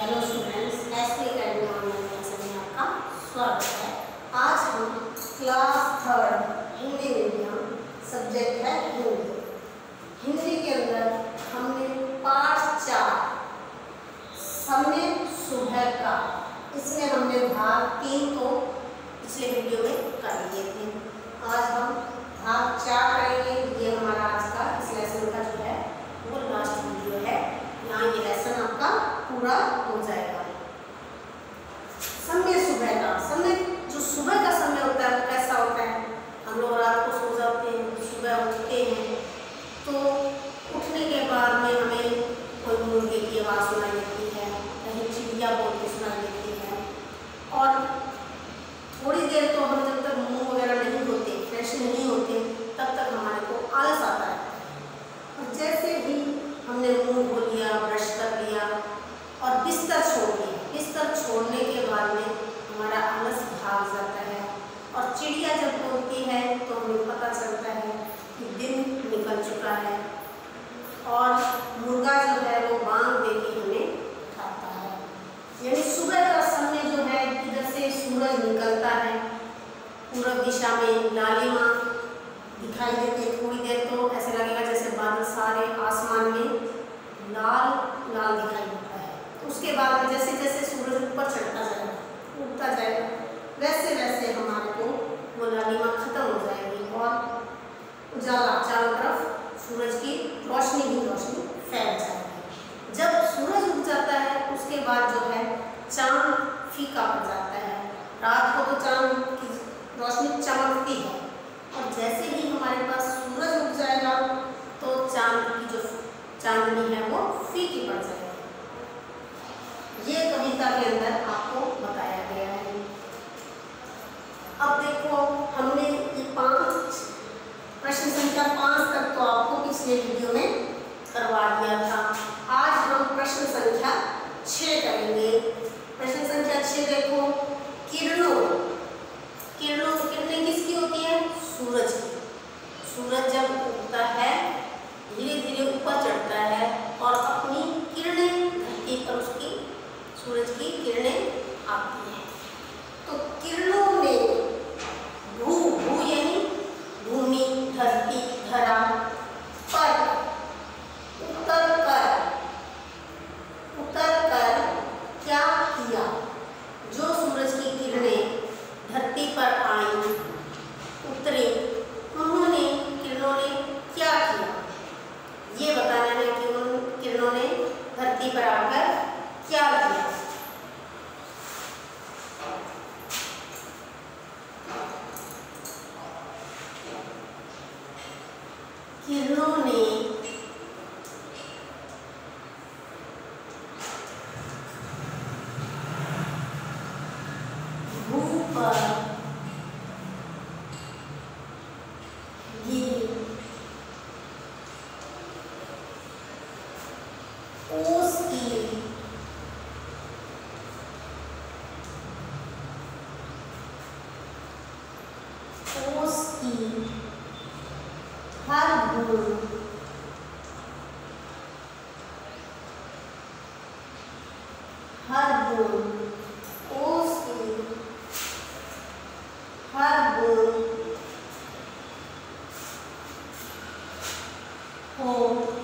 Hello students, SP academy online classes में आपका स्वागत है। आज हम क्लास 3 हिंदी मीडियम सब्जेक्ट है हिंदी। हिंदी के अंदर हमने पाठ 4 समय सुबह का, इसमें हमने भाग 3 को पिछले वीडियो में कर लिए थे। आज हम भाग 4 करेंगे। ये हमारा आज का इस लेसन का जो है वो लास्ट वीडियो है। यहाँ ये लेसन आपका पूरा हो जाएगा। समय सुबह का, समय जो सुबह का समय होता है वो कैसा होता है? हम लोग रात को सो जाते हैं, सुबह उठते हैं, तो उठने के बाद में हमें कोई मुर्गे की आवाज़ सुनाई देती है, कहीं चिड़िया बोलती सुनाई देती है, और थोड़ी देर तो हम जब तक मुंह वगैरह नहीं धोते, फ्रेश नहीं होते, तब तक हमारे को आलस आता है। और जैसे ही हमने मुंह धो लिया, ब्रश कर लिया और बिस्तर छोड़ दिया, बिस्तर छोड़ने के बाद में हमारा आलस भाग जाता है और चिड़िया जब बोलती है तो हमें पता चलता है कि दिन निकल चुका है और मुर्गा जो है वो बांग दे के हमें उठाता है। यानी सुबह का समय जो है, इधर से सूरज निकलता है, पूरब दिशा में लालिमा दिखाई देती है। थोड़ी देर तो ऐसे लगेगा जैसे बादल सारे आसमान में लाल लाल दिखाई देता है। उसके बाद में जैसे जैसे सूरज ऊपर चढ़ता जाएगा, उठता जाएगा, वैसे वैसे हमारे को वो लालिमा खत्म हो जाएगी और उजाला चारों तरफ सूरज की रोशनी ही रोशनी फैल जाएगी। जब सूरज उग जाता है उसके बाद जो है चांद फीका पड़ जाता है। रात को तो चांद की रोशनी चमकती है और जैसे ही हमारे पास सूरज उग जाएगा तो चांद की जो चांदनी है वो फीकी पड़ जाएगी। ये कविता के अंदर आपको बताया गया है। अब देखो, हमने ये 5 प्रश्न संख्या 5 तक तो आपको पिछले वीडियो में करवा दिया था। आज हम प्रश्न संख्या 6 करेंगे। प्रश्न संख्या 6 देखो, किरणों, किरणें किसकी होती है? सूरज की। सूरज जब उगता है धीरे धीरे ऊपर चढ़ता है और अपनी किरणें धरती पर उसकी सूरज की किरणें आती हैं। तो किरणों में भू यानी भूमि, धरती, धरा, पर उतर कर क्या किया? जो सूरज की किरणें धरती पर आई, उतरी, उन्होंने, किरणों ने क्या किया? ये बताना है कि उन किरणों ने धरती पर आकर क्या किया। किरणों ने भू पर गिरी, ओस की हर बूंद ओस की हर बूंद को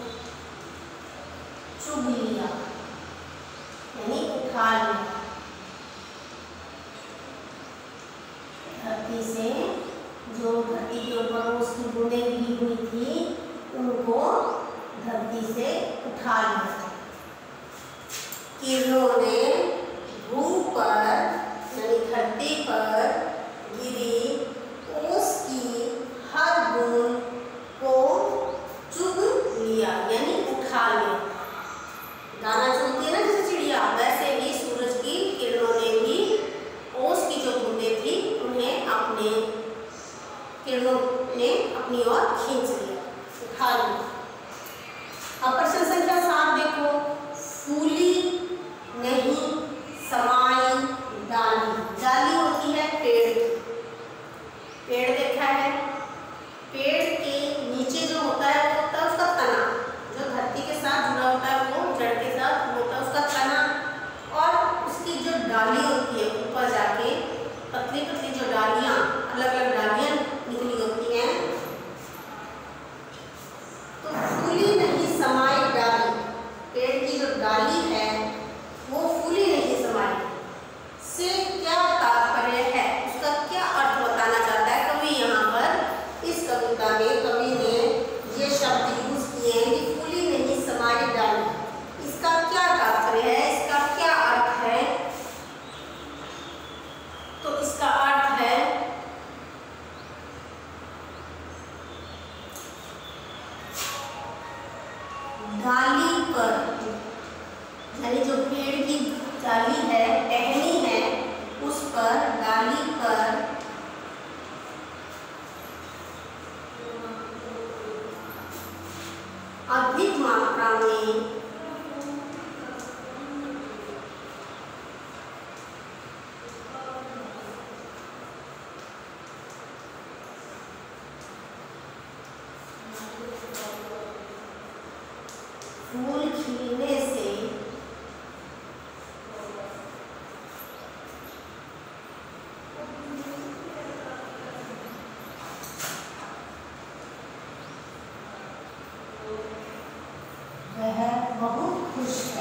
चुभ लिया, यानी उठा लिया। धरती से जो धरती के ऊपर उसकी बूंदें गिरी हुई थी उनको धरती से उठा लिया। किरणों ने भू पर यानी धरती पर गिरी ओस की हर बूंद को चुभ लिया, यानी उठा लिया। दाना चुगती है ना जैसे चिड़िया, वैसे ही सूरज की किरणों ने भी ओस की जो बूंदें थी उन्हें अपने किरणों ने अपनी ओर खींच लिया, उठा लिया। अब प्रश्न संख्या 7 देखो, फूली नहीं यानी जो पेड़ की डाली है, टहनी है, उस पर, डाली पर अधिक मात्रा में फूल खिलने से वह बहुत खुश है।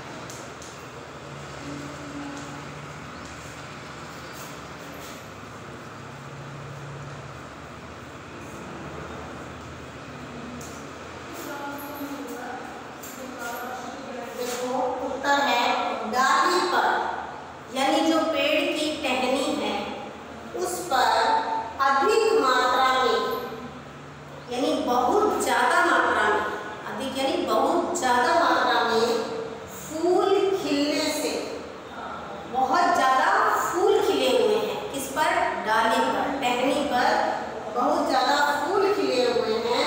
देखो उत्तर है डाली पर, यानी जो पेड़ की टहनी है उस पर अधिक मात्रा में, यानी बहुत ज्यादा मात्रा में, अधिक यानी बहुत ज्यादा मात्रा में फूल खिलने से, बहुत ज्यादा फूल खिले हुए हैं। किस पर? डाली पर, टहनी पर बहुत ज्यादा फूल खिले हुए हैं।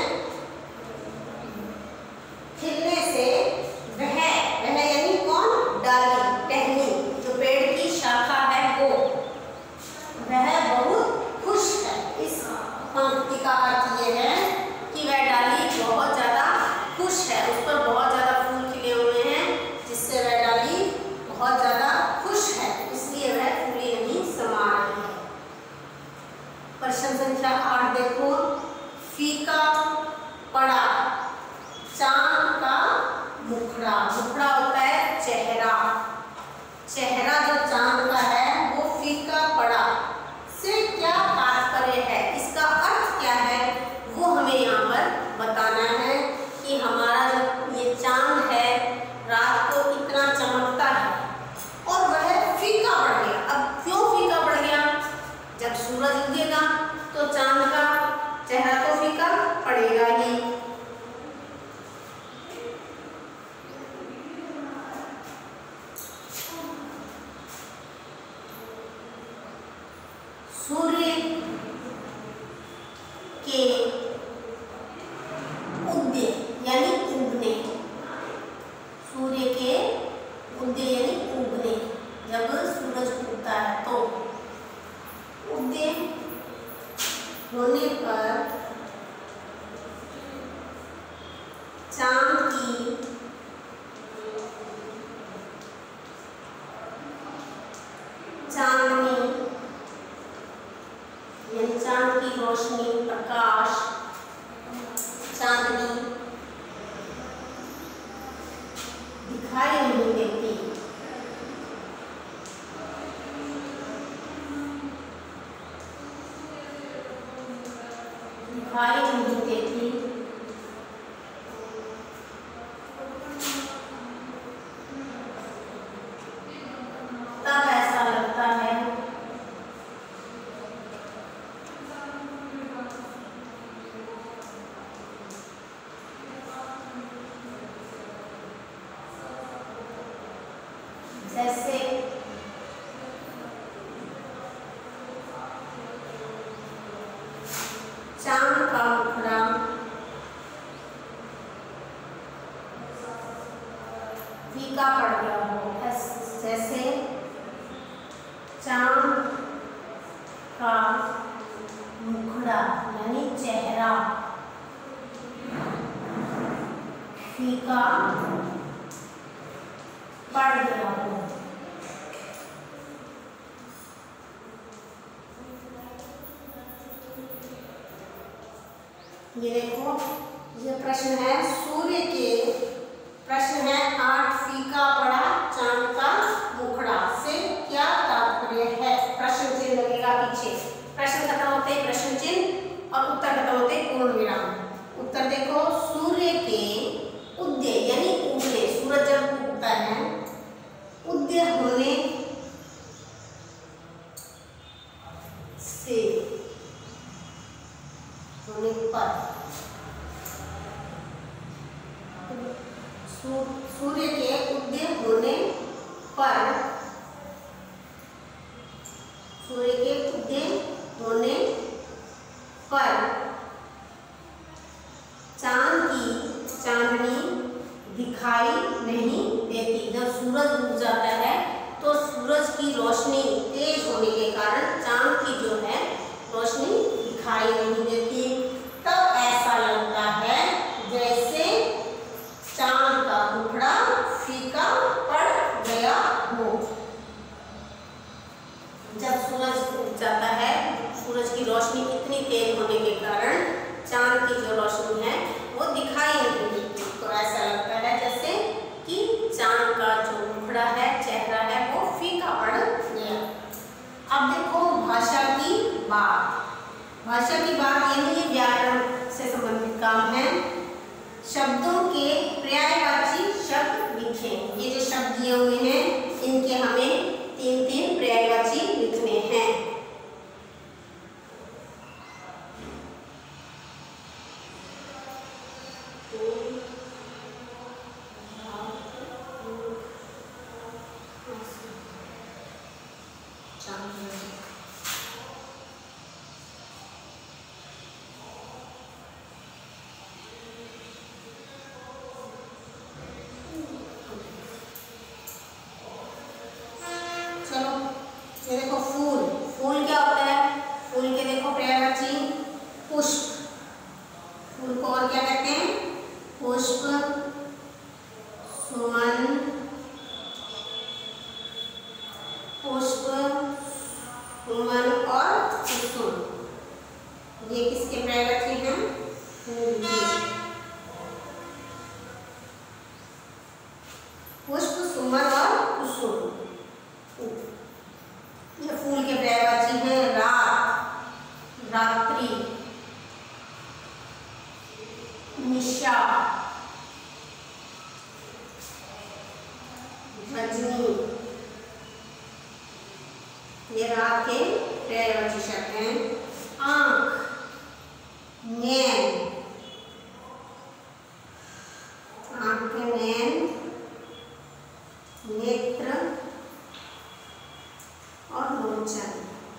खिलने से वह यानी कौन? डाली, टहनी, जो पेड़ की शाखा है वो, वह बहुत खुश है। इस पंक्ति का अर्थ ये है कि वह डाली बहुत ज्यादा खुश है, उस पर बहुत ज्यादा फूल खिले हुए हैं, जिससे वह डाली बहुत ज्यादा खुश है, इसलिए वह फूले नहीं समा रही है। प्रश्न संख्या 8 देखो, फीका पड़ा चांद का मुखड़ा। मुखड़ा होता है चेहरा, चेहरा जो चांद का है वो फीका पड़ा से क्या तात्पर्य है, इसका अर्थ क्या है, वो हमें यहाँ पर बताना है कि हमारा जो ये चांद है रात को इतना चमकता है और वह फीका पड़ गया। अब क्यों फीका पड़ गया? जब सूरज उगेगा तो चांद का चेहरा तो फीका पड़ेगा ही। सूर्य के उदय यानी उगने, सूर्य के उदय यानी उगने, जब सूरज उगता है तो उदय होने पर चांद की चांदनी यानी चांद की रोशनी, प्रकाश, चांदनी दिखाई नहीं देती। दिखाई नहीं देती। तब ऐसा लगता है जैसे चांद का मुखड़ा फीका पड़ गया हो, जैसे चांद का मुखड़ा यानी चेहरा फीका पड़ गया हो। ये देखो, ये प्रश्न है सूर्य के, प्रश्न है 8 फीका पड़ा चांद का मुखड़ा से क्या तात्पर्य है। प्रश्न चिन्ह लगेगा पीछे, प्रश्न खत्म होते ही प्रश्न चिन्ह और उत्तर खत्म होते ही पूर्ण विराम। उत्तर देखो, सूर्य के उदय यानी उगने, सूरज जब उगता है, उदय होने से, होने पर, सूर्य के उदय होने दिखाई नहीं देती, तब ऐसा लगता है जैसे चांद का टुकड़ा फीका पड़ गया हो। जब सूरज उग जाता है, सूरज की रोशनी इतनी तेज होने के कारण चांद की जो रोशनी है वो दिखाई नहीं देती, तो ऐसा लगता है जैसे कि चांद का जो टुकड़ा है, चेहरा है, वो फीका पड़ गया। अब देखो भाषा की बात। भाषा की बात यानी व्याकरण से संबंधित काम है। शब्दों के पर्यायवाची शब्द लिखें। ये जो शब्द दिए हुए हैं इनके हमें 3-3 पर्यायवाची लिखने हैं। चलो ये देखो फूल। फूल क्या होता है? फूल के देखो पर्यायवाची पुष्प। फूल को और क्या कहते हैं? पुष्प, सुमन, पुष्प, सुमन और कुसुम। ये किसके पर्यायवाची हैं? फूल के। पुष्प, सुमन और कुसुम ये फूल के पर्यायवाची हैं। रात, रात्रि, निशा, रजनी, ये रात के पर्यायवाची शब्द हैं। आंख, नैन, आंख के नैन, नेत्र और लोचन।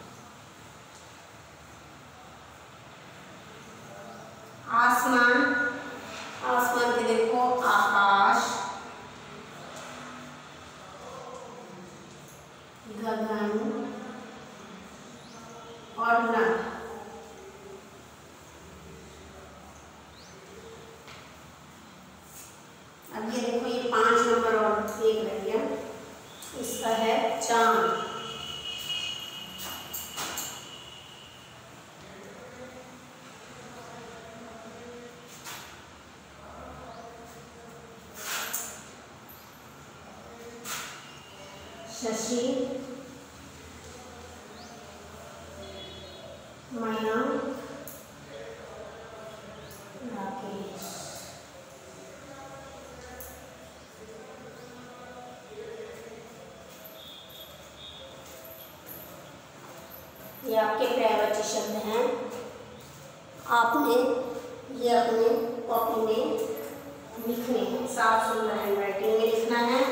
आसमान, आसमान के देखो आकाश, गगन और नभ। अब ये देखो ये 5 नंबर और एक रह गया, इसका है चांद। शशि, मयंक, राकेश। ये आपके पर्यायवाची शब्द हैं। आपने ये अपने कॉपी में लिखने हैं। साफ सुंदर हैंडराइटिंग में लिखना है।